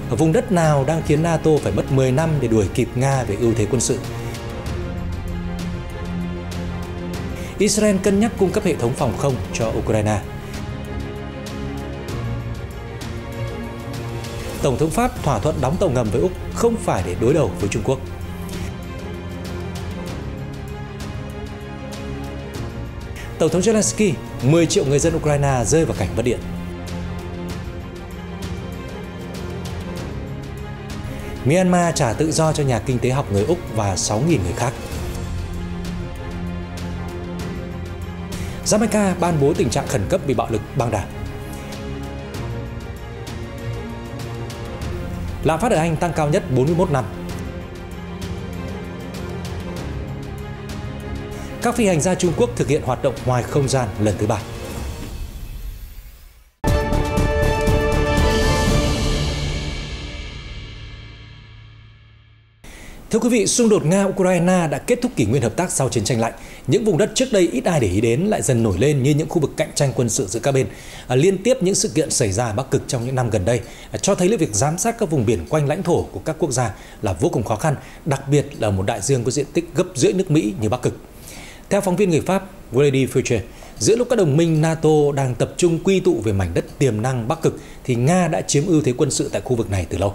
Vùng đất nào đang khiến NATO phải mất 10 năm để đuổi kịp Nga về ưu thế quân sự? Israel cân nhắc cung cấp hệ thống phòng không cho Ukraine. Tổng thống Pháp thỏa thuận đóng tàu ngầm với Úc không phải để đối đầu với Trung Quốc. Tổng thống Zelensky, 10 triệu người dân Ukraine rơi vào cảnh mất điện. Myanmar trả tự do cho nhà kinh tế học người Úc và 6.000 người khác. Jamaica ban bố tình trạng khẩn cấp vì bạo lực băng đảng. Lạm phát ở Anh tăng cao nhất 41 năm. Các phi hành gia Trung Quốc thực hiện hoạt động ngoài không gian lần thứ 3. Thưa quý vị, xung đột Nga-Ukraine đã kết thúc kỷ nguyên hợp tác sau chiến tranh lạnh. Những vùng đất trước đây ít ai để ý đến lại dần nổi lên như những khu vực cạnh tranh quân sự giữa các bên. Liên tiếp những sự kiện xảy ra ở Bắc Cực trong những năm gần đây cho thấy là việc giám sát các vùng biển quanh lãnh thổ của các quốc gia là vô cùng khó khăn, đặc biệt là một đại dương có diện tích gấp rưỡi nước Mỹ như Bắc Cực. Theo phóng viên người Pháp Grady Fuchs, giữa lúc các đồng minh NATO đang tập trung quy tụ về mảnh đất tiềm năng Bắc Cực thì Nga đã chiếm ưu thế quân sự tại khu vực này từ lâu.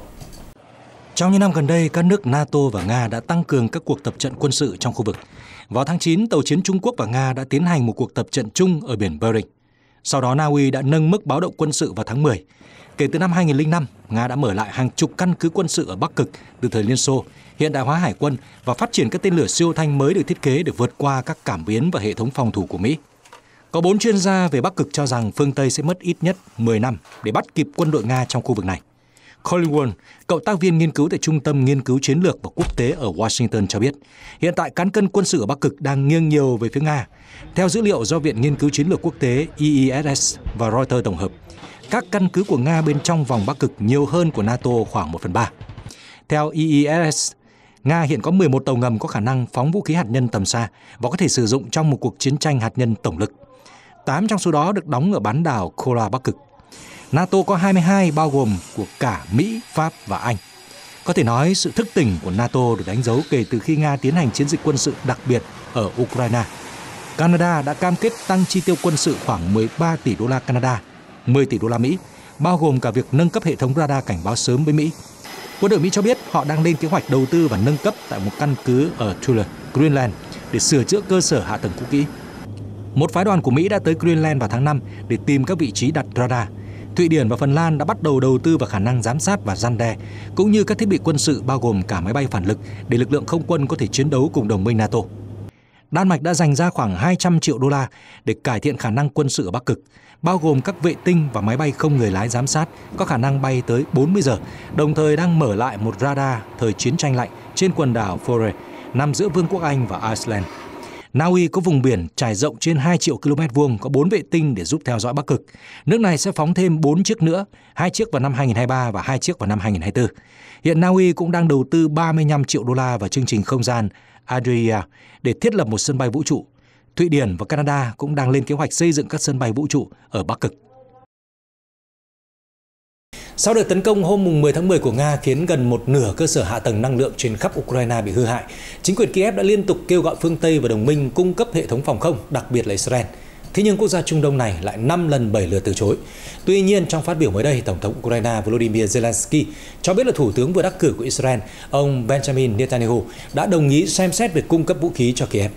Trong những năm gần đây, các nước NATO và Nga đã tăng cường các cuộc tập trận quân sự trong khu vực. Vào tháng 9, tàu chiến Trung Quốc và Nga đã tiến hành một cuộc tập trận chung ở biển Bering. Sau đó, Na Uy đã nâng mức báo động quân sự vào tháng 10. Kể từ năm 2005, Nga đã mở lại hàng chục căn cứ quân sự ở Bắc Cực từ thời Liên Xô, hiện đại hóa hải quân và phát triển các tên lửa siêu thanh mới được thiết kế để vượt qua các cảm biến và hệ thống phòng thủ của Mỹ. Có 4 chuyên gia về Bắc Cực cho rằng phương Tây sẽ mất ít nhất 10 năm để bắt kịp quân đội Nga trong khu vực này. Colin Wall, cộng tác viên nghiên cứu tại Trung tâm Nghiên cứu Chiến lược và Quốc tế ở Washington cho biết, hiện tại cán cân quân sự ở Bắc Cực đang nghiêng nhiều về phía Nga. Theo dữ liệu do Viện Nghiên cứu Chiến lược Quốc tế IESS và Reuters tổng hợp, các căn cứ của Nga bên trong vòng Bắc Cực nhiều hơn của NATO khoảng 1/3. Theo IESS, Nga hiện có 11 tàu ngầm có khả năng phóng vũ khí hạt nhân tầm xa và có thể sử dụng trong một cuộc chiến tranh hạt nhân tổng lực. 8 trong số đó được đóng ở bán đảo Kola Bắc Cực. NATO có 22 bao gồm của cả Mỹ, Pháp và Anh. Có thể nói sự thức tỉnh của NATO được đánh dấu kể từ khi Nga tiến hành chiến dịch quân sự đặc biệt ở Ukraine. Canada đã cam kết tăng chi tiêu quân sự khoảng 13 tỷ đô la Canada, 10 tỷ đô la Mỹ, bao gồm cả việc nâng cấp hệ thống radar cảnh báo sớm với Mỹ. Quân đội Mỹ cho biết họ đang lên kế hoạch đầu tư và nâng cấp tại một căn cứ ở Thule, Greenland để sửa chữa cơ sở hạ tầng cũ kỹ. Một phái đoàn của Mỹ đã tới Greenland vào tháng 5 để tìm các vị trí đặt radar. Thụy Điển và Phần Lan đã bắt đầu đầu tư vào khả năng giám sát và răn đe, cũng như các thiết bị quân sự bao gồm cả máy bay phản lực để lực lượng không quân có thể chiến đấu cùng đồng minh NATO. Đan Mạch đã dành ra khoảng 200 triệu đô la để cải thiện khả năng quân sự ở Bắc Cực, bao gồm các vệ tinh và máy bay không người lái giám sát có khả năng bay tới 40 giờ, đồng thời đang mở lại một radar thời chiến tranh lạnh trên quần đảo Faroe, nằm giữa Vương quốc Anh và Iceland. Na Uy có vùng biển trải rộng trên 2 triệu km vuông, có 4 vệ tinh để giúp theo dõi Bắc Cực. Nước này sẽ phóng thêm 4 chiếc nữa, 2 chiếc vào năm 2023 và 2 chiếc vào năm 2024. Hiện Na Uy cũng đang đầu tư 35 triệu đô la vào chương trình không gian Adria để thiết lập một sân bay vũ trụ. Thụy Điển và Canada cũng đang lên kế hoạch xây dựng các sân bay vũ trụ ở Bắc Cực. Sau đợt tấn công hôm 10 tháng 10 của Nga khiến gần một nửa cơ sở hạ tầng năng lượng trên khắp Ukraine bị hư hại, chính quyền Kiev đã liên tục kêu gọi phương Tây và đồng minh cung cấp hệ thống phòng không, đặc biệt là Israel. Thế nhưng quốc gia Trung Đông này lại 5 lần 7 lượt từ chối. Tuy nhiên, trong phát biểu mới đây, Tổng thống Ukraine Volodymyr Zelensky cho biết là Thủ tướng vừa đắc cử của Israel, ông Benjamin Netanyahu, đã đồng ý xem xét việc cung cấp vũ khí cho Kiev.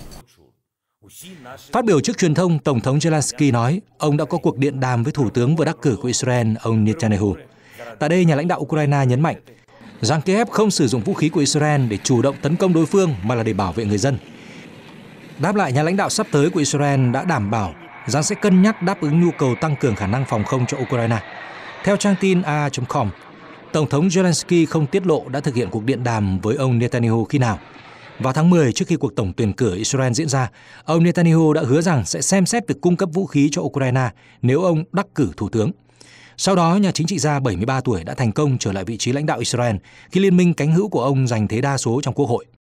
Phát biểu trước truyền thông, Tổng thống Zelensky nói ông đã có cuộc điện đàm với Thủ tướng vừa đắc cử của Israel, ông Netanyahu. Tại đây, nhà lãnh đạo Ukraine nhấn mạnh rằng Kiev không sử dụng vũ khí của Israel để chủ động tấn công đối phương mà là để bảo vệ người dân. Đáp lại, nhà lãnh đạo sắp tới của Israel đã đảm bảo rằng sẽ cân nhắc đáp ứng nhu cầu tăng cường khả năng phòng không cho Ukraine. Theo trang tin AA.com, Tổng thống Zelensky không tiết lộ đã thực hiện cuộc điện đàm với ông Netanyahu khi nào. Vào tháng 10, trước khi cuộc tổng tuyển cử Israel diễn ra, ông Netanyahu đã hứa rằng sẽ xem xét việc cung cấp vũ khí cho Ukraine nếu ông đắc cử thủ tướng. Sau đó, nhà chính trị gia 73 tuổi đã thành công trở lại vị trí lãnh đạo Israel khi liên minh cánh hữu của ông giành thế đa số trong Quốc hội.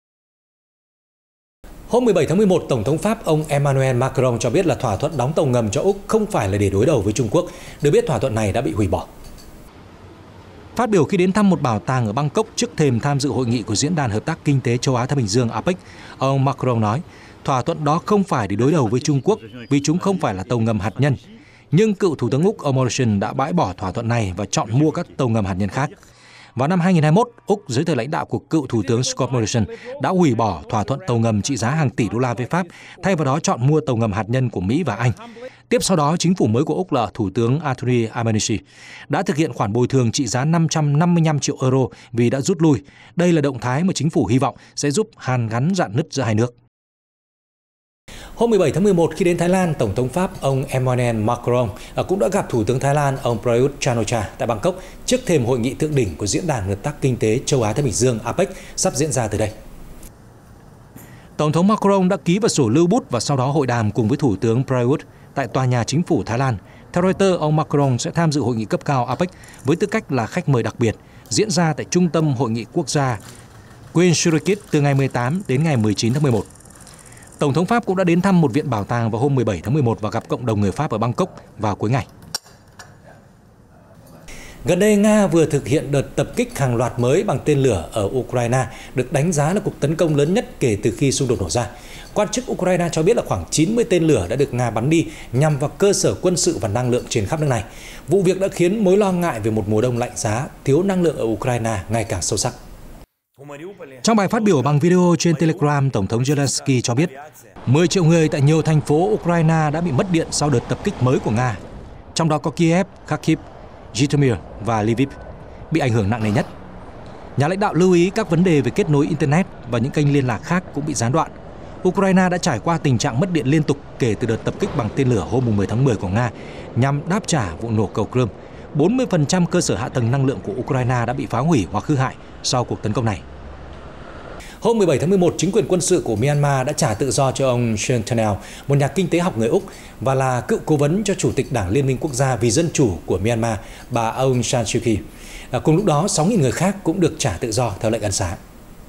Hôm 17 tháng 11, Tổng thống Pháp ông Emmanuel Macron cho biết là thỏa thuận đóng tàu ngầm cho Úc không phải là để đối đầu với Trung Quốc. Được biết thỏa thuận này đã bị hủy bỏ. Phát biểu khi đến thăm một bảo tàng ở Bangkok trước thềm tham dự hội nghị của Diễn đàn Hợp tác Kinh tế Châu Á-Thái Bình Dương APEC, ông Macron nói, thỏa thuận đó không phải để đối đầu với Trung Quốc vì chúng không phải là tàu ngầm hạt nhân. Nhưng cựu Thủ tướng Úc Morrison đã bãi bỏ thỏa thuận này và chọn mua các tàu ngầm hạt nhân khác. Vào năm 2021, Úc dưới thời lãnh đạo của cựu Thủ tướng Scott Morrison đã hủy bỏ thỏa thuận tàu ngầm trị giá hàng tỷ đô la với Pháp, thay vào đó chọn mua tàu ngầm hạt nhân của Mỹ và Anh. Tiếp sau đó, chính phủ mới của Úc là Thủ tướng Anthony Albanese đã thực hiện khoản bồi thường trị giá 555 triệu euro vì đã rút lui. Đây là động thái mà chính phủ hy vọng sẽ giúp hàn gắn rạn nứt giữa hai nước. Hôm 17 tháng 11 khi đến Thái Lan, Tổng thống Pháp ông Emmanuel Macron cũng đã gặp Thủ tướng Thái Lan ông Prayut Chan-o-cha tại Bangkok trước thềm hội nghị thượng đỉnh của Diễn đàn Hợp tác Kinh tế Châu Á-Thái Bình Dương APEC sắp diễn ra từ đây. Tổng thống Macron đã ký vào sổ lưu bút và sau đó hội đàm cùng với Thủ tướng Prayut tại tòa nhà chính phủ Thái Lan. Theo Reuters, ông Macron sẽ tham dự hội nghị cấp cao APEC với tư cách là khách mời đặc biệt diễn ra tại Trung tâm Hội nghị Quốc gia Queen Sirikit từ ngày 18 đến ngày 19 tháng 11. Tổng thống Pháp cũng đã đến thăm một viện bảo tàng vào hôm 17 tháng 11 và gặp cộng đồng người Pháp ở Bangkok vào cuối ngày. Gần đây, Nga vừa thực hiện đợt tập kích hàng loạt mới bằng tên lửa ở Ukraine, được đánh giá là cuộc tấn công lớn nhất kể từ khi xung đột nổ ra. Quan chức Ukraine cho biết là khoảng 90 tên lửa đã được Nga bắn đi nhằm vào cơ sở quân sự và năng lượng trên khắp nước này. Vụ việc đã khiến mối lo ngại về một mùa đông lạnh giá, thiếu năng lượng ở Ukraine ngày càng sâu sắc. Trong bài phát biểu bằng video trên Telegram, Tổng thống Zelensky cho biết 10 triệu người tại nhiều thành phố Ukraine đã bị mất điện sau đợt tập kích mới của Nga, trong đó có Kiev, Kharkiv, Zhytomyr và Lviv bị ảnh hưởng nặng nề nhất. Nhà lãnh đạo lưu ý các vấn đề về kết nối Internet và những kênh liên lạc khác cũng bị gián đoạn. Ukraine đã trải qua tình trạng mất điện liên tục kể từ đợt tập kích bằng tên lửa hôm 10 tháng 10 của Nga nhằm đáp trả vụ nổ cầu Crimea. 40% cơ sở hạ tầng năng lượng của Ukraine đã bị phá hủy hoặc hư hại sau cuộc tấn công này. Hôm 17 tháng 11, chính quyền quân sự của Myanmar đã trả tự do cho ông Sean Turnell, một nhà kinh tế học người Úc và là cựu cố vấn cho Chủ tịch Đảng Liên minh Quốc gia vì Dân chủ của Myanmar, bà Aung San Suu Kyi. Cùng lúc đó, 6.000 người khác cũng được trả tự do theo lệnh ân xá.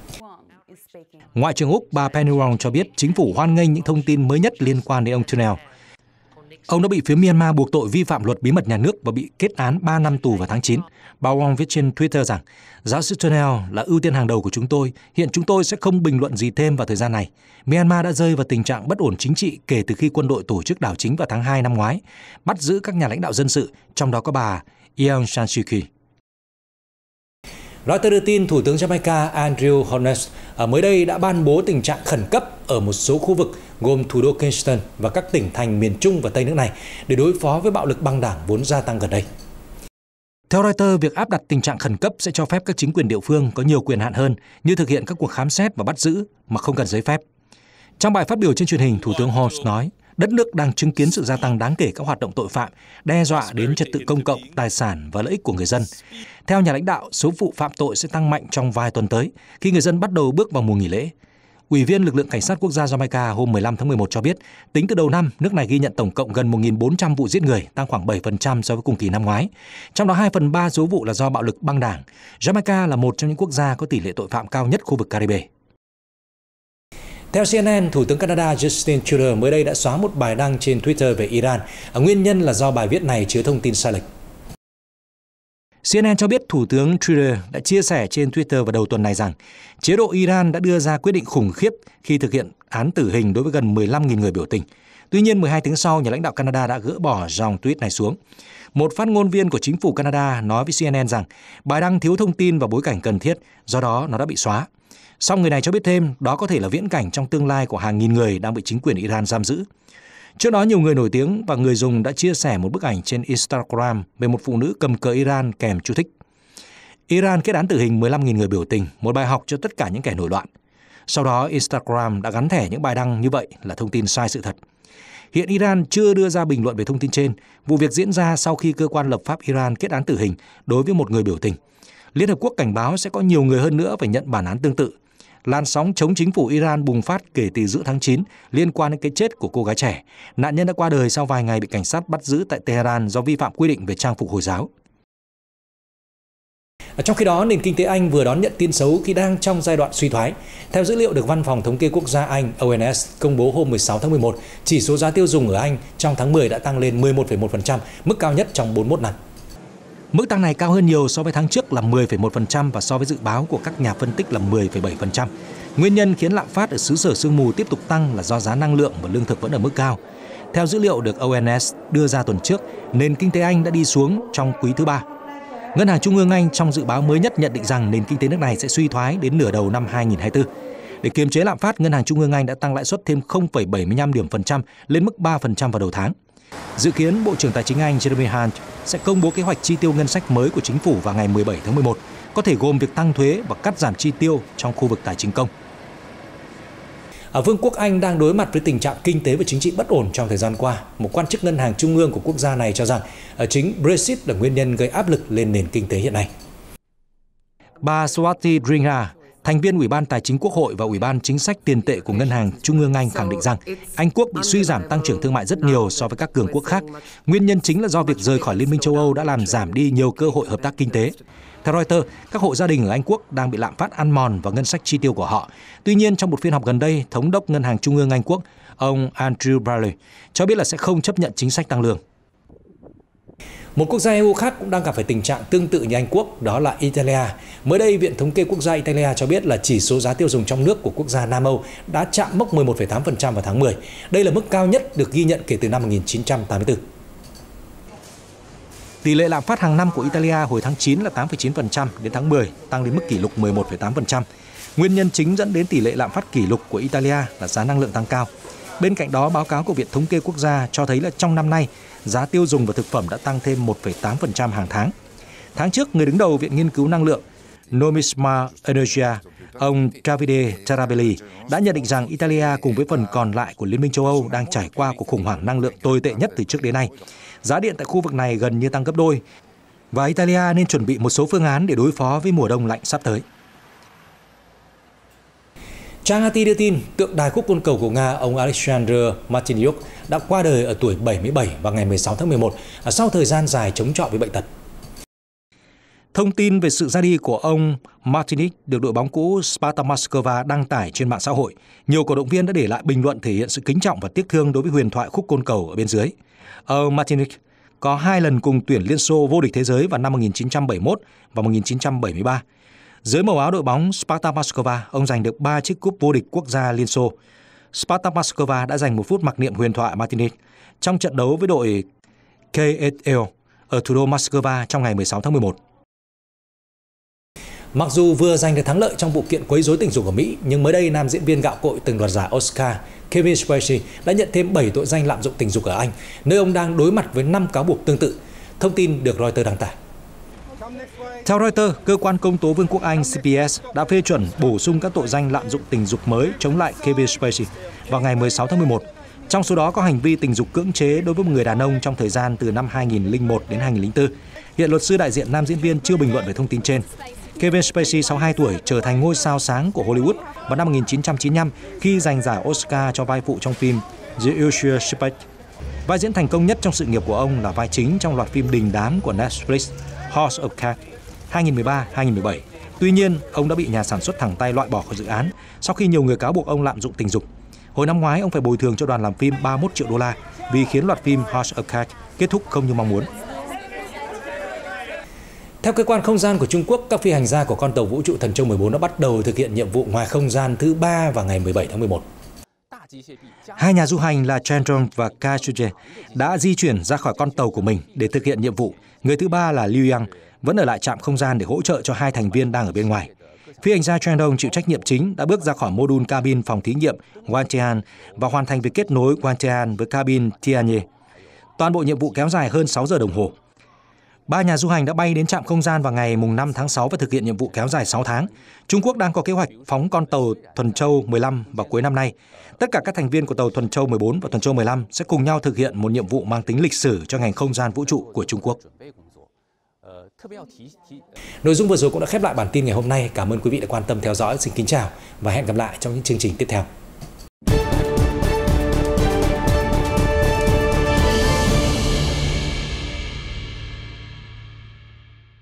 Ngoại trưởng Úc bà Penny Wong cho biết chính phủ hoan nghênh những thông tin mới nhất liên quan đến ông Turnell. Ông đã bị phía Myanmar buộc tội vi phạm luật bí mật nhà nước và bị kết án 3 năm tù vào tháng 9. Bà Wong viết trên Twitter rằng, giáo sư Turnell là ưu tiên hàng đầu của chúng tôi. Hiện chúng tôi sẽ không bình luận gì thêm vào thời gian này. Myanmar đã rơi vào tình trạng bất ổn chính trị kể từ khi quân đội tổ chức đảo chính vào tháng 2 năm ngoái, bắt giữ các nhà lãnh đạo dân sự, trong đó có bà Aung San Suu Kyi. Reuters đưa tin Thủ tướng Jamaica Andrew Holness mới đây đã ban bố tình trạng khẩn cấp ở một số khu vực gồm thủ đô Kingston và các tỉnh thành miền Trung và Tây nước này để đối phó với bạo lực băng đảng vốn gia tăng gần đây. Theo Reuters, việc áp đặt tình trạng khẩn cấp sẽ cho phép các chính quyền địa phương có nhiều quyền hạn hơn như thực hiện các cuộc khám xét và bắt giữ mà không cần giấy phép. Trong bài phát biểu trên truyền hình, Thủ tướng Holness nói, đất nước đang chứng kiến sự gia tăng đáng kể các hoạt động tội phạm, đe dọa đến trật tự công cộng, tài sản và lợi ích của người dân. Theo nhà lãnh đạo, số vụ phạm tội sẽ tăng mạnh trong vài tuần tới khi người dân bắt đầu bước vào mùa nghỉ lễ. Ủy viên lực lượng cảnh sát quốc gia Jamaica hôm 15 tháng 11 cho biết, tính từ đầu năm, nước này ghi nhận tổng cộng gần 1.400 vụ giết người, tăng khoảng 7% so với cùng kỳ năm ngoái. Trong đó 2/3 số vụ là do bạo lực băng đảng. Jamaica là một trong những quốc gia có tỷ lệ tội phạm cao nhất khu vực Caribe. Theo CNN, Thủ tướng Canada Justin Trudeau mới đây đã xóa một bài đăng trên Twitter về Iran. Nguyên nhân là do bài viết này chứa thông tin sai lệch. CNN cho biết Thủ tướng Trudeau đã chia sẻ trên Twitter vào đầu tuần này rằng chế độ Iran đã đưa ra quyết định khủng khiếp khi thực hiện án tử hình đối với gần 15.000 người biểu tình. Tuy nhiên, 12 tiếng sau, nhà lãnh đạo Canada đã gỡ bỏ dòng tweet này xuống. Một phát ngôn viên của chính phủ Canada nói với CNN rằng bài đăng thiếu thông tin và bối cảnh cần thiết, do đó nó đã bị xóa. Song người này cho biết thêm đó có thể là viễn cảnh trong tương lai của hàng nghìn người đang bị chính quyền Iran giam giữ. Trước đó, nhiều người nổi tiếng và người dùng đã chia sẻ một bức ảnh trên Instagram về một phụ nữ cầm cờ Iran kèm chú thích: Iran kết án tử hình 15.000 người biểu tình, một bài học cho tất cả những kẻ nổi loạn. Sau đó, Instagram đã gắn thẻ những bài đăng như vậy là thông tin sai sự thật. Hiện Iran chưa đưa ra bình luận về thông tin trên. Vụ việc diễn ra sau khi cơ quan lập pháp Iran kết án tử hình đối với một người biểu tình. Liên Hợp Quốc cảnh báo sẽ có nhiều người hơn nữa phải nhận bản án tương tự. Làn sóng chống chính phủ Iran bùng phát kể từ giữa tháng 9 liên quan đến cái chết của cô gái trẻ. Nạn nhân đã qua đời sau vài ngày bị cảnh sát bắt giữ tại Tehran do vi phạm quy định về trang phục Hồi giáo. Trong khi đó, nền kinh tế Anh vừa đón nhận tin xấu khi đang trong giai đoạn suy thoái. Theo dữ liệu được Văn phòng Thống kê Quốc gia Anh ONS công bố hôm 16 tháng 11, chỉ số giá tiêu dùng ở Anh trong tháng 10 đã tăng lên 11,1%, mức cao nhất trong 41 năm. Mức tăng này cao hơn nhiều so với tháng trước là 10,1% và so với dự báo của các nhà phân tích là 10,7%. Nguyên nhân khiến lạm phát ở xứ sở sương mù tiếp tục tăng là do giá năng lượng và lương thực vẫn ở mức cao. Theo dữ liệu được ONS đưa ra tuần trước, nền kinh tế Anh đã đi xuống trong quý thứ 3. Ngân hàng Trung ương Anh trong dự báo mới nhất nhận định rằng nền kinh tế nước này sẽ suy thoái đến nửa đầu năm 2024. Để kiềm chế lạm phát, Ngân hàng Trung ương Anh đã tăng lãi suất thêm 0,75 điểm phần trăm lên mức 3% vào đầu tháng. Dự kiến Bộ trưởng Tài chính Anh Jeremy Hunt sẽ công bố kế hoạch chi tiêu ngân sách mới của chính phủ vào ngày 17 tháng 11, có thể gồm việc tăng thuế và cắt giảm chi tiêu trong khu vực tài chính công. Vương quốc Anh đang đối mặt với tình trạng kinh tế và chính trị bất ổn trong thời gian qua. Một quan chức ngân hàng trung ương của quốc gia này cho rằng chính Brexit là nguyên nhân gây áp lực lên nền kinh tế hiện nay. Bà Swati Dringa, thành viên Ủy ban Tài chính Quốc hội và Ủy ban Chính sách Tiền tệ của Ngân hàng Trung ương Anh khẳng định rằng Anh quốc bị suy giảm tăng trưởng thương mại rất nhiều so với các cường quốc khác. Nguyên nhân chính là do việc rời khỏi Liên minh châu Âu đã làm giảm đi nhiều cơ hội hợp tác kinh tế. Theo Reuters, các hộ gia đình ở Anh quốc đang bị lạm phát ăn mòn vào ngân sách chi tiêu của họ. Tuy nhiên, trong một phiên họp gần đây, Thống đốc Ngân hàng Trung ương Anh quốc, ông Andrew Bailey, cho biết là sẽ không chấp nhận chính sách tăng lương. Một quốc gia EU khác cũng đang gặp phải tình trạng tương tự như Anh quốc, đó là Italia. Mới đây, Viện Thống kê Quốc gia Italia cho biết là chỉ số giá tiêu dùng trong nước của quốc gia Nam Âu đã chạm mốc 11,8% vào tháng 10. Đây là mức cao nhất được ghi nhận kể từ năm 1984. Tỷ lệ lạm phát hàng năm của Italia hồi tháng 9 là 8,9%, đến tháng 10 tăng đến mức kỷ lục 11,8%. Nguyên nhân chính dẫn đến tỷ lệ lạm phát kỷ lục của Italia là giá năng lượng tăng cao. Bên cạnh đó, báo cáo của Viện Thống kê Quốc gia cho thấy là trong năm nay, giá tiêu dùng và thực phẩm đã tăng thêm 1,8% hàng tháng. Tháng trước, người đứng đầu Viện Nghiên cứu Năng lượng Nomisma Energia, ông Davide Tarabelli, đã nhận định rằng Italia cùng với phần còn lại của Liên minh châu Âu đang trải qua cuộc khủng hoảng năng lượng tồi tệ nhất từ trước đến nay. Giá điện tại khu vực này gần như tăng gấp đôi, và Italia nên chuẩn bị một số phương án để đối phó với mùa đông lạnh sắp tới. Trang RT đưa tin, tượng đài quốc côn cầu của Nga, ông Alexander Martinyuk, đã qua đời ở tuổi 77 vào ngày 16 tháng 11, sau thời gian dài chống chọi với bệnh tật. Thông tin về sự ra đi của ông Martinyuk được đội bóng cũ Spartak Moscow đăng tải trên mạng xã hội. Nhiều cổ động viên đã để lại bình luận thể hiện sự kính trọng và tiếc thương đối với huyền thoại khúc côn cầu ở bên dưới. Ông Martinyuk có 2 lần cùng tuyển Liên Xô vô địch thế giới vào năm 1971 và 1973. Dưới màu áo đội bóng Spartak Moscow, ông giành được 3 chiếc cúp vô địch quốc gia Liên Xô. Spartak Moscow đã dành một phút mặc niệm huyền thoại Martinyuk trong trận đấu với đội KSL ở thủ đô Moscow trong ngày 16 tháng 11. Mặc dù vừa giành được thắng lợi trong vụ kiện quấy rối tình dục ở Mỹ, nhưng mới đây nam diễn viên gạo cội từng đoạt giải Oscar Kevin Spacey đã nhận thêm 7 tội danh lạm dụng tình dục ở Anh, nơi ông đang đối mặt với 5 cáo buộc tương tự. Thông tin được Reuters đăng tải. Theo Reuters, cơ quan công tố Vương quốc Anh CPS đã phê chuẩn bổ sung các tội danh lạm dụng tình dục mới chống lại Kevin Spacey vào ngày 16 tháng 11. Trong số đó có hành vi tình dục cưỡng chế đối với một người đàn ông trong thời gian từ năm 2001 đến 2004. Hiện luật sư đại diện nam diễn viên chưa bình luận về thông tin trên. Kevin Spacey, 62 tuổi, trở thành ngôi sao sáng của Hollywood vào năm 1995 khi giành giải Oscar cho vai phụ trong phim The Usual Suspects. Vai diễn thành công nhất trong sự nghiệp của ông là vai chính trong loạt phim đình đám của Netflix House of Cards 2013-2017. Tuy nhiên, ông đã bị nhà sản xuất thẳng tay loại bỏ khỏi dự án sau khi nhiều người cáo buộc ông lạm dụng tình dục. Hồi năm ngoái, ông phải bồi thường cho đoàn làm phim 31 triệu đô la vì khiến loạt phim House of Cards kết thúc không như mong muốn. Theo cơ quan không gian của Trung Quốc, các phi hành gia của con tàu vũ trụ Thần Châu 14 đã bắt đầu thực hiện nhiệm vụ ngoài không gian thứ 3 vào ngày 17 tháng 11. Hai nhà du hành là Chandron và Ka Chuje đã di chuyển ra khỏi con tàu của mình để thực hiện nhiệm vụ. Người thứ ba là Liu Yang vẫn ở lại trạm không gian để hỗ trợ cho 2 thành viên đang ở bên ngoài. Phi hành gia Chandron chịu trách nhiệm chính đã bước ra khỏi mô đun cabin phòng thí nghiệm Wantian và hoàn thành việc kết nối Wantian với cabin Tianye. Toàn bộ nhiệm vụ kéo dài hơn 6 giờ đồng hồ. 3 nhà du hành đã bay đến trạm không gian vào ngày 5 tháng 6 và thực hiện nhiệm vụ kéo dài 6 tháng. Trung Quốc đang có kế hoạch phóng con tàu Thuần Châu 15 vào cuối năm nay. Tất cả các thành viên của tàu Thuần Châu 14 và Thuần Châu 15 sẽ cùng nhau thực hiện một nhiệm vụ mang tính lịch sử cho ngành không gian vũ trụ của Trung Quốc. Nội dung vừa rồi cũng đã khép lại bản tin ngày hôm nay. Cảm ơn quý vị đã quan tâm theo dõi. Xin kính chào và hẹn gặp lại trong những chương trình tiếp theo.